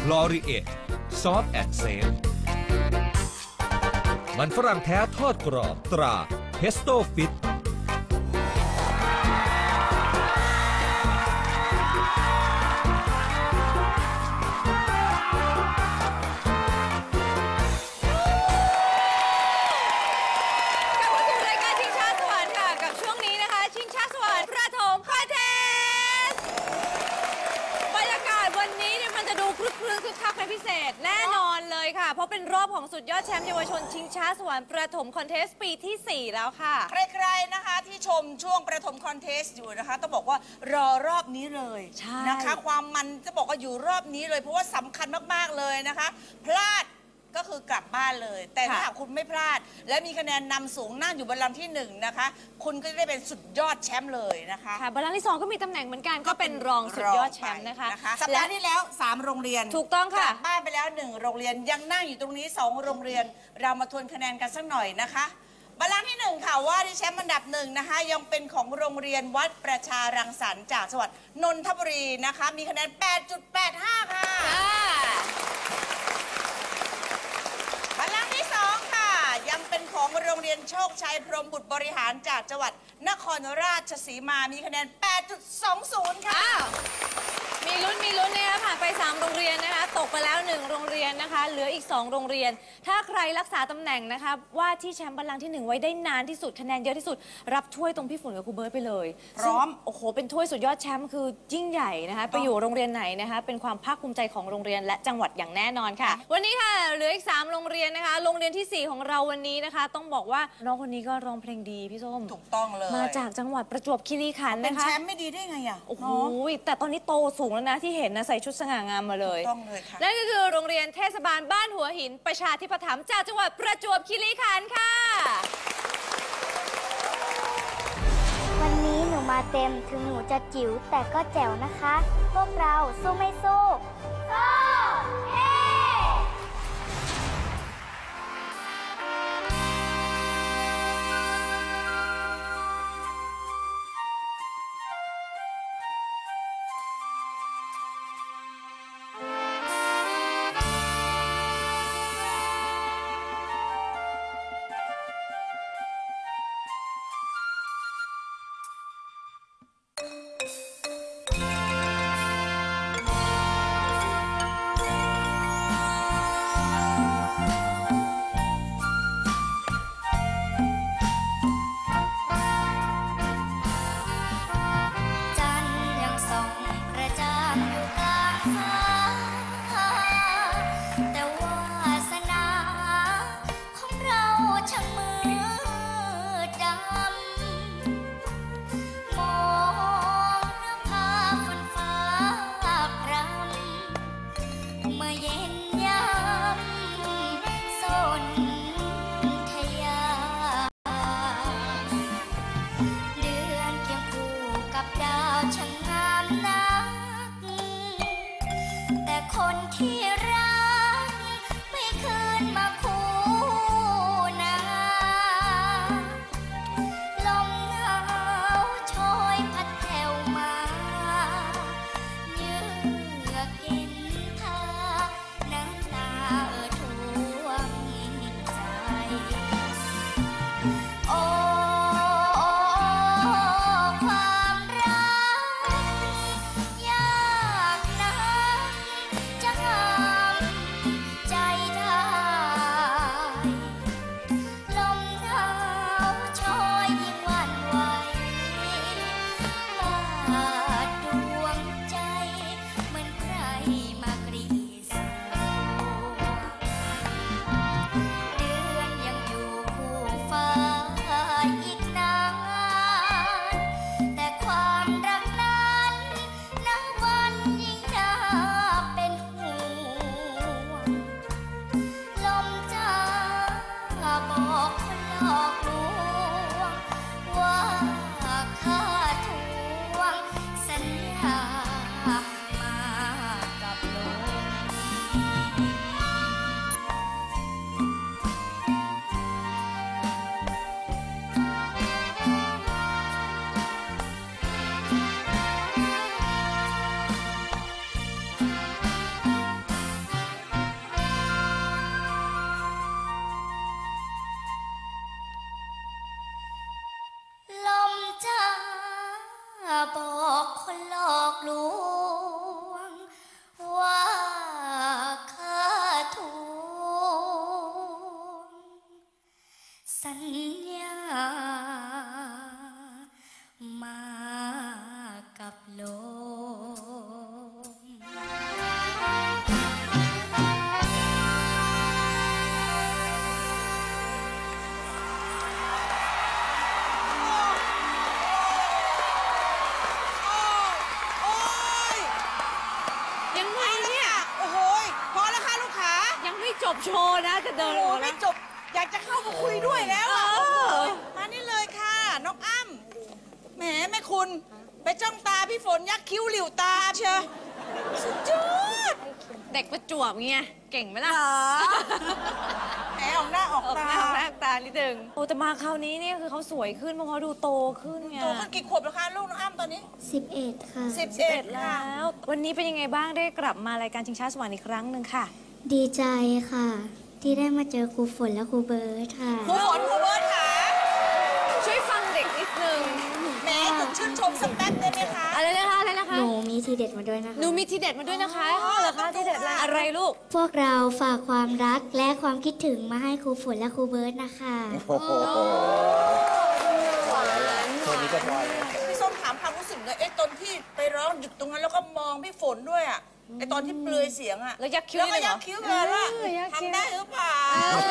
ลอรีเอทซอฟต์แอนด์เซฟมันฝรั่งแท้ทอดกรอบตราเพสโต้ฟิตพิเศษแน่นอนเลยค่ะเพราะเป็นรอบของสุดยอดแชมป์เยาวชนชิงช้าสวรรค์ประถมคอนเทสต์ปีที่ 4 แล้วค่ะใครๆนะคะที่ชมช่วงประถมคอนเทสต์อยู่นะคะต้องบอกว่ารอรอบนี้เลยนะคะความมันจะบอกว่าอยู่รอบนี้เลยเพราะว่าสำคัญมากๆเลยนะคะพลาดก็คือกลับบ้านเลยแต่ถ้าหากคุณไม่พลาดและมีคะแนนนำสูงนั่งอยู่บนลำที่1นะคะคุณก็จะได้เป็นสุดยอดแชมป์เลยนะคะบนลำที่2ก็มีตำแหน่งเหมือนกันก็เป็นรองสุดยอดแชมป์นะคะสัปดาห์ที่แล้ว3โรงเรียนถูกต้องค่ะกลับบ้านไปแล้ว1โรงเรียนยังนั่งอยู่ตรงนี้2โรงเรียนเรามาทวนคะแนนกันสักหน่อยนะคะบัลลังก์ที่1ค่ะว่าที่แชมป์อันดับ1นะคะยังเป็นของโรงเรียนวัดประชารังสรรค์จากจังหวัดนนทบุรีนะคะมีคะแนน 8.85 ค่ะบัลลังก์ที่2ค่ะยังเป็นของโรงเรียนโชคชัยพรหมบุตรบริหารจากจังหวัดนครราชสีมามีคะแนน 8.20 ค่ะมีลุ้นนะคะผ่านไป3โรงเรียนนะคะตกไปแล้ว1โรงเรียนนะคะเหลืออีก2โรงเรียนถ้าใครรักษาตำแหน่งนะคะว่าที่แชมป์บัลลังก์ที่1ไว้ได้นานที่สุดคะแนนเยอะที่สุดรับถ้วยตรงพี่ฝุ่นกับครูเบิร์ตไปเลยพร้อมโอ้โหเป็นถ้วยสุดยอดแชมป์คือยิ่งใหญ่นะคะไปอยู่โรงเรียนไหนนะคะเป็นความภาคภูมิใจของโรงเรียนและจังหวัดอย่างแน่นอนค่ะวันนี้ค่ะเหลืออีก3โรงเรียนนะคะโรงเรียนที่4ของเราวันนี้นะคะต้องบอกว่าน้องคนนี้ก็ร้องเพลงดีพี่ส้มถูกต้องเลยมาจากจังหวัดประจวบคีรีขันธ์นะคะเป็นแชมป์ไม่ดีได้ไงอ่ะโอ้โหแต่ตอนนี้โตสูงแล้วนะที่เห็นนะใส่ชุดสง่างามมาเลยต้องเลยค่ะนั่นก็คือโรงเรียนเทศบาลบ้านหัวหินประชาธิปถัมภ์จากจังหวัดประจวบคีรีขันธ์ค่ะวันนี้หนูมาเต็มถึงหนูจะจิ๋วแต่ก็แจ๋วนะคะพวกเราสู้ไม่สู้สู้เฮ้ความรักยากนักจะหาบอกคนหลอกลวงว่าข้าถูกสัญญามากับลมโอ้ยยังไงเนี่ยโอ้โหยพอแล้วค่ะลูกค้ายังไม่จบโชว์นะจะเดินโอ้อโหอกไม่นะจบ อยากจะเข้ามาคุยด้วยแล้วอะเออมานี่เลยค่ะ น้องอ้ำแหมแม่คุณ ไปจ้องตาพี่ฝนยักคิ้วหลิวตาเชียวสุดยอดเด็กประจวบเงี้ยเก่งไหมล่ะแหมออกหน้าออกออกตาหน้าตานิดนึงโอ้แต่มาคราวนี้เนี่ยคือเขาสวยขึ้นเพราะเขาดูโตขึ้นไงโตขึ้นกี่ขวบแล้วคะลูกน้องอ้ำตอนนี้ 11 ค่ะ 11 แล้ค่ะว วันนี้เป็นยังไงบ้างได้กลับมารายการชิงช้าสวรรค์อีกครั้งหนึ่งค่ะดีใจค่ะ ที่ได้มาเจอครูฝนและครูเบิร์ตค่ะครูฝนครูเบิร์ตค่ะช่วยฟังเด็กนิดนึงแหมถึงชื่นชมสักแป๊บได้ไหมคะอะไรนะคะอะไรนะคะหนูมีทีเด็ดมาด้วยนะคะหนูมีทีเด็ดมาด้วยนะคะอ๋อเหรอคะทีเด็ดอะไรค่ะอะไรลูกพวกเราฝากความรักและความคิดถึงมาให้ครูฝนและครูเบิร์ตนะคะโอ้โหแค่นี้ก็พอแล้วพี่ส้มถามความรู้สึกเลยไอ้ตอนที่ไปร้องหยุดตรงนั้นแล้วก็มองพี่ฝนด้วยอะไอ้ตอนที่เปลือยเสียงอะแล้วยักคิ้วแล้วก็เลยเหรอยักคิ้วเลยว่ายักคิ้วทำได้หรือเปล่า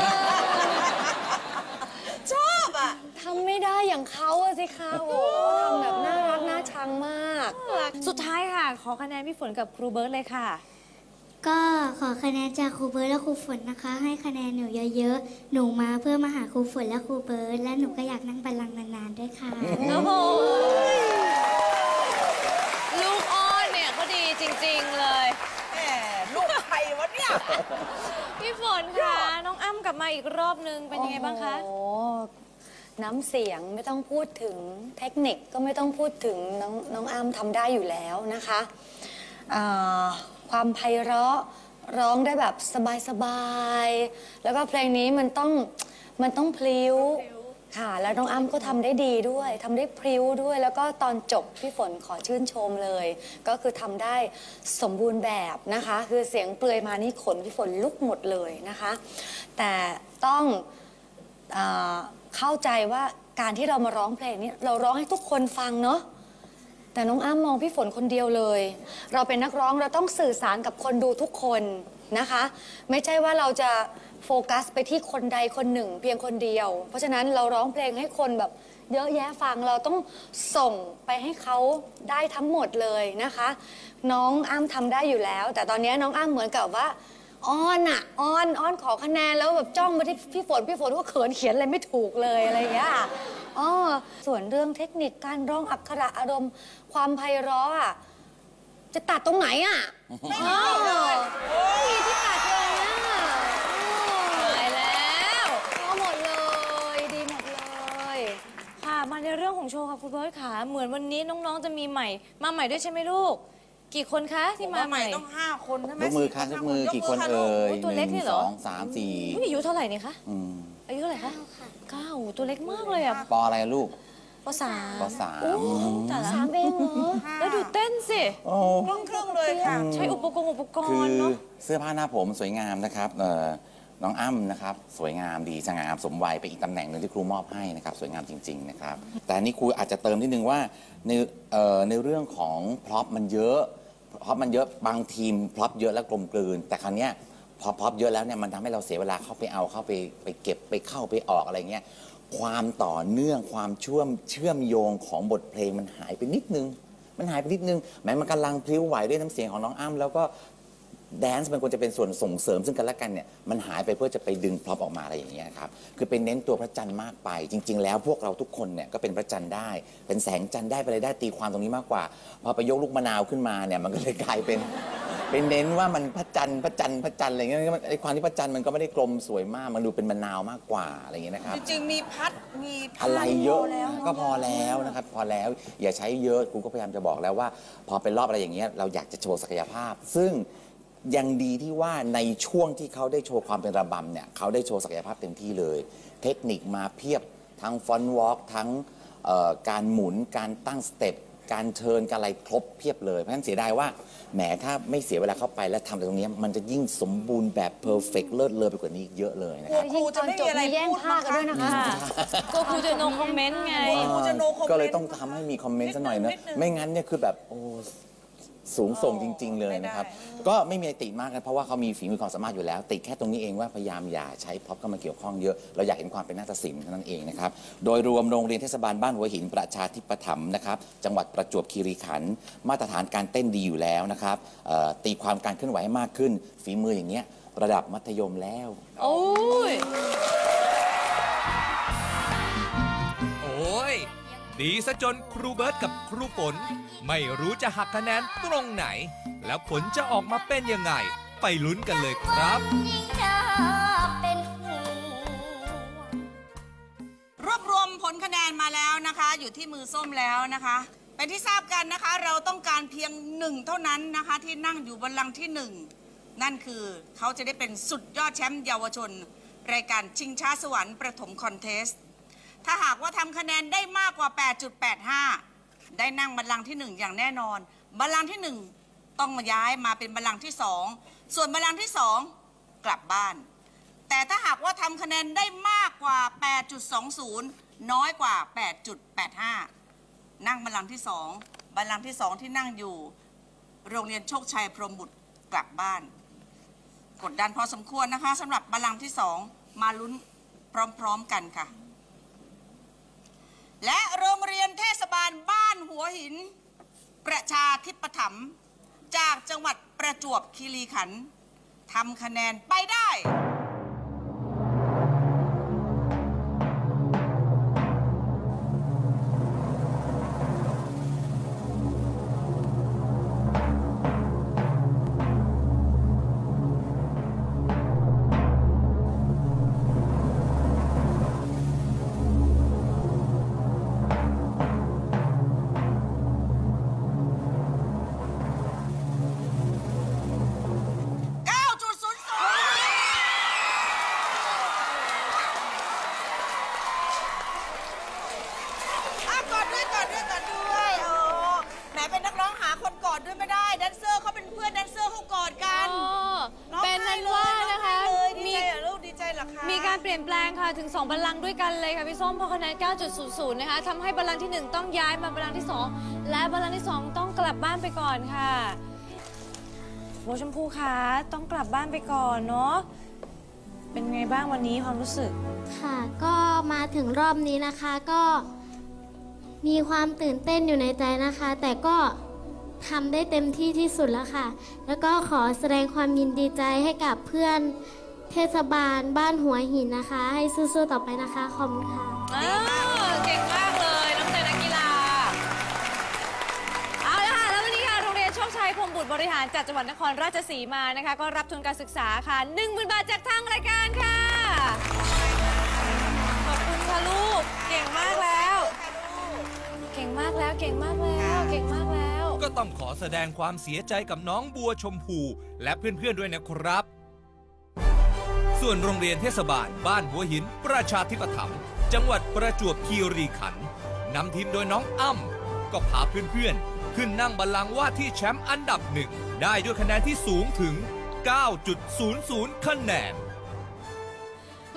ชอบอะทำไม่ได้อย่างเขาอะสิคะโอ้โหทำแบบน่ารักน่าชังมากสุดท้ายค่ะ ขอคะแนนพี่ฝนกับครูเบิร์ตเลยค่ะก็ขอคะแนนจากครูเบิร์ตและครูฝนนะคะ ให้คะแนนหนูเยอะๆ หนูมาเพื่อมาหาครูฝนและครูเบิร์ตและหนูก็อยากนั่งบัลลังก์นานๆด้วยค่ะโอ้โหลูกอ้อนเนี่ยเขาดีจริง ๆ เลยแหมลูกใครวะเนี่ยพี่ฝนค่ะ น้องอ้ำกลับมาอีกรอบนึงเป็นยังไงบ้างคะโอ้โหน้ำเสียงไม่ต้องพูดถึงเทคนิคก็ไม่ต้องพูดถึงน้องอ้ำทำได้อยู่แล้วนะคะอ่าความไพเราะร้องได้แบบสบายๆแล้วก็เพลงนี้มันต้องพลิ้วค่ะ แล้วน้องอ้ำก็ทำได้ดีด้วยทำได้พริ้วด้วย แล้วก็ตอนจบพี่ฝนขอชื่นชมเลย ก็คือทำได้สมบูรณ์แบบนะคะ คือเสียงเปลือยมานี่ขนพี่ฝนลุกหมดเลยนะคะ แต่ต้องเข้าใจว่าการที่เรามาร้องเพลงนี้เราร้องให้ทุกคนฟังเนาะแต่น้องอ้ำมองพี่ฝนคนเดียวเลย เราเป็นนักร้องเราต้องสื่อสารกับคนดูทุกคนนะคะ ไม่ใช่ว่าเราจะโฟกัสไปที่คนใดคนหนึ่งเพียงคนเดียว เพราะฉะนั้นเราร้องเพลงให้คนแบบเยอะแยะฟังเราต้องส่งไปให้เขาได้ทั้งหมดเลยนะคะ น้องอ้ำทำได้อยู่แล้ว แต่ตอนนี้น้องอ้ำเหมือนกับว่าอ้อนอะอ้อนขอคะแนนแล้วแบบจ้องมาที่พี่ฝนก็เขินเขียนอะไรไม่ถูกเลยอะไรอย่างเงี้ยอ๋อส่วนเรื่องเทคนิคการร้องอักขระอารมณ์ความไพเราะอะจะตัดตรงไหนอะไม่มีเลยมีที่ตัดเลยอะตายแล้วเอาหมดเลยดีหมดเลยค่ะมาในเรื่องของโชว์ค่ะคุณเบิร์ตค่ะเหมือนวันนี้น้องๆจะมีใหม่มาใหม่ด้วยใช่ไหมลูก กี่คนคะที่มาใหม่ต้อง5 คนใช่ไหมยกมือค่ะยกมือกี่คนเอ่ยตัวเล็กนี่เหรอ 1 2 3 4 อายุเท่าไหร่เนี่ยคะอืมอายุเท่าไหร่คะเก้าตัวเล็กมากเลยอ่ะปออะไรลูกปสามปสามโอ้แต่ละ 3 เองเหรอแล้วดูเต้นสิโอ้ครึ่งเลยค่ะใช้อุปกรณ์คือเนาะเสื้อผ้าหน้าผมสวยงามนะครับน้องอ้ำนะครับสวยงามดีสง่างามสมวัยเป็นอีกตำแหน่งหนึ่งที่ครูมอบให้นะครับสวยงามจริงๆนะครับแต่อันนี่ครูอาจจะเติมนิดนึงว่าในเรื่องของพร็อพมันเยอะบางทีมพร็อพเยอะแล้วกลมกลืนแต่ครั้งเนี้ยพอพร็อพเยอะแล้วเนี่ยมันทำให้เราเสียเวลาเข้าไปเก็บไปเข้าไปออกอะไรเงี้ยความต่อเนื่องความเชื่อมโยงของบทเพลงมันหายไปนิดนึงแม้มันกำลังพลิ้วไหวด้วยน้ำเสียงของน้องอ้ำแล้วก็แดนซ์มันควรจะเป็นส่วนส่งเสริมซึ่งกันและกันเนี่ยมันหายไปเพื่อจะไปดึงพร็อพออกมาอะไรอย่างเงี้ยครับคือเป็นเน้นตัวพระจันทร์มากไปจริงๆแล้วพวกเราทุกคนเนี่ยก็เป็นพระจันทร์ได้เป็นแสงจันทร์ได้ไปเลยได้ตีความตรงนี้มากกว่าพอไปยกลูกมะนาวขึ้นมาเนี่ยมันก็เลยกลายเป็นเน้นว่ามันพระจันทร์อะไรเงี้ยไอ้ความที่พระจันทร์มันก็ไม่ได้กลมสวยมากมันดูเป็นมะนาวมากกว่าอะไรเงี้ยนะครับจริงๆมีพัดมีอะไรเยอะแล้วก็พอแล้วนะครับพอแล้วอย่าใช้เยอะครูก็พยายามจะบอกแล้วว่า พอเป็นรอบอะไรอย่างเงี้ยเราอยากจะโชว์ศักยภาพ ซึ่งยังดีที่ว่าในช่วงที่เขาได้โชว์ความเป็นระบำเนี่ยเขาได้โชว์ศักยภาพเต็มที่เลย เทคนิคมาเพียบทั้งฟอนต์วอล์กทั้งการหมุนการตั้งสเต็ปการเชิญการอะไรครบเพียบเลยเพราะฉะนั้นเสียดายว่าแหมถ้าไม่เสียเวลาเข้าไปแล้วทำแต่ตรงนี้มันจะยิ่งสมบูรณ์แบบเพอร์เฟกต์เลิศเลอไปกว่านี้เยอะเลยนะครับครูจะไม่มีอะไรแย่งพูดผ้ากันด้วยนะคะกลัวครูจะ no comment ไงครูจะ no comment ก็เลยต้องทำให้มีคอมเมนต์ซะหน่อยนะนิดนึงไม่งั้นเนี่ยคือแบบโอ้สูงส่งจริง ๆ เลยนะครับไม่ได้ก็ไม่มีอะไรติมากนะเพราะว่าเขามีฝีมือความสามารถอยู่แล้ว ติแค่ตรงนี้เองว่าพยายามอย่าใช้พ็อปเข้ามาเกี่ยวข้องเยอะเราอยากเห็นความเป็นนาฏศิลป์เท่านั้นเองนะครับโดยรวมโรงเรียนเทศบาลบ้านหัวหินประชาธิปถัมภ์นะครับจังหวัดประจวบคีรีขันธ์มาตรฐานการเต้นดีอยู่แล้วนะครับตีความการเคลื่อนไหวให้มากขึ้นฝีมืออย่างเงี้ยระดับมัธยมแล้วโอ้ยโอ้ย ดีซะจนครูเบิร์ตกับครูฝนไม่รู้จะหักคะแนนตรงไหน แล้วผลจะออกมาเป็นยังไง ไปลุ้นกันเลยครับรวบรวมผลคะแนนมาแล้วนะคะ อยู่ที่มือส้มแล้วนะคะ เป็นที่ทราบกันนะคะ เราต้องการเพียงหนึ่งเท่านั้นนะคะ ที่นั่งอยู่บัลลังก์ที่หนึ่งนั่นคือเขาจะได้เป็นสุดยอดแชมป์เยาวชน รายการชิงช้าสวรรค์ประถมคอนเทสต์ถ้าหากว่าทำคะแนนได้มากกว่า 8.85 ได้นั่งบัลลังก์ที่หนึ่งอย่างแน่นอนบัลลังก์ที่หนึ่งต้องมาย้ายมาเป็นบัลลังก์ที่สองส่วนบัลลังก์ที่สองกลับบ้านแต่ถ้าหากว่าทำคะแนนได้มากกว่า 8.20 น้อยกว่า 8.85 นั่งบัลลังก์ที่สองบัลลังก์ที่สองที่นั่งอยู่โรงเรียนโชคชัยพรหมบุตรกลับบ้านกดดันพอสมควรนะคะสำหรับบัลลังก์ที่สองมาลุ้นพร้อมๆกันค่ะและโรงเรียนเทศบาลบ้านหัวหินประชาธิปถัมภ์จากจังหวัดประจวบคีรีขันธ์ทำคะแนนไปได้เป็นนักร้องหาคนกอดด้วยไม่ได้แดนเซอร์เขาเป็นเพื่อนแดนเซอร์เขากอดกันเป็นนั้นว่านะคะดีใจเหรอลูกดีใจเหรอคะมีการเปลี่ยนแปลงค่ะถึง2บัลลังก์ด้วยกันเลยค่ะพี่ส้มเพราะคะแนน 9.00 นะคะทำให้บัลลังก์ที่1ต้องย้ายมาบัลลังก์ที่2และบัลลังก์ที่2ต้องกลับบ้านไปก่อนค่ะโบชมพูคะต้องกลับบ้านไปก่อนเนาะเป็นไงบ้างวันนี้ความรู้สึกค่ะก็มาถึงรอบนี้นะคะก็มีความตื่นเต้นอยู่ในใจนะคะแต่ก็ทำได้เต็มที่ที่สุดแล้วค่ะแล้วก็ขอแสดงความยินดีใจให้กับเพื่อนเทศบาลบ้านหัวหินนะคะให้สู้ๆต่อไปนะคะขอบคุณค่ะเก่งมากเลยน้องเตยนักกีฬาเอาละค่ะแล้ววันนี้ค่ะโรงเรียนโชคชัยพรหมบุตรบริหารจากจังหวัดนครราชสีมานะคะก็รับทุนการศึกษาค่ะ 10,000 บาทจากทางรายการค่ะขอบคุณค่ะลูกเก่งมากแล้วเก่งมากแล้วเก่งมากแล้วเก่งมากแล้วก็ต้องขอแสดงความเสียใจกับน้องบัวชมพูและเพื่อนๆด้วยนะครับส่วนโรงเรียนเทศบาลบ้านหัวหินประชาธิปถัมภ์จังหวัดประจวบคีรีขันธ์นำทีมโดยน้องอ้ำก็พาเพื่อนๆขึ้นนั่งบัลลังก์ว่าที่แชมป์อันดับ1ได้ด้วยคะแนนที่สูงถึง 9.00 คะแนน